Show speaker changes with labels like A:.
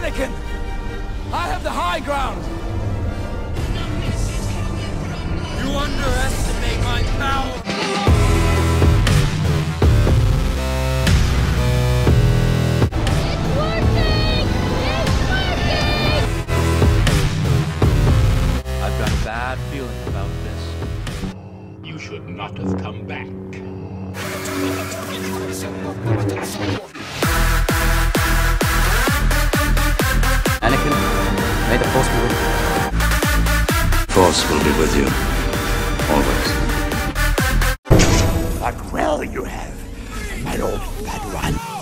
A: Anakin! I have the high ground! You underestimate my power!
B: It's working!
A: I've got a bad feeling about this.
C: You should not have come back.
D: Anakin, may the Force be with you.
E: Force will be with you. Always.
C: But well you have, my old Padawan.